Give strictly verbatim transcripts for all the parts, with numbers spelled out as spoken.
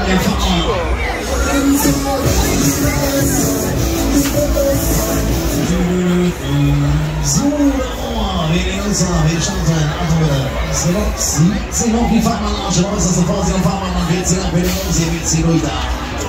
ja, fahr mal. So, oh, wir gehen uns nach, wir starten. Also, siebzig auf die Fahrmann-Arche, was ist das Vorsicht am Fahrmann, man wird sie nach Berlin, sie wird sie durch da.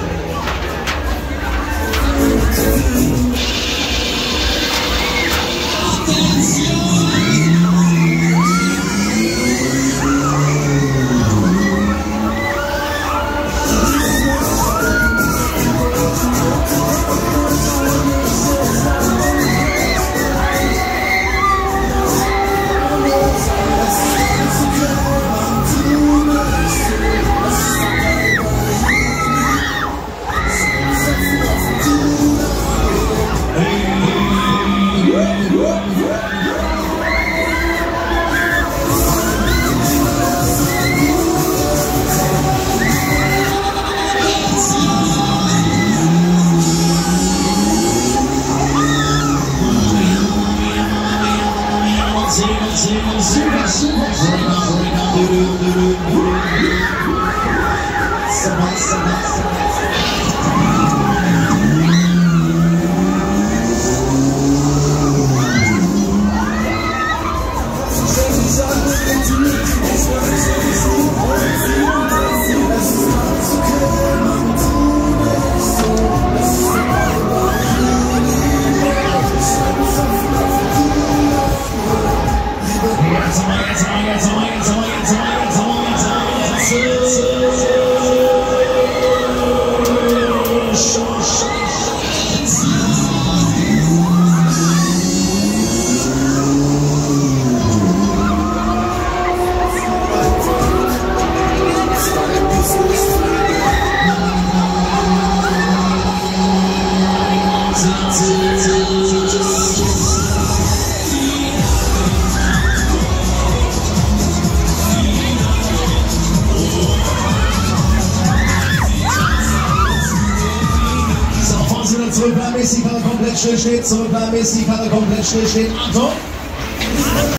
Super, super, zurückbleiben, ist die Karte komplett still steht, zurückbleiben, ist die Karte komplett still steht. Achtung!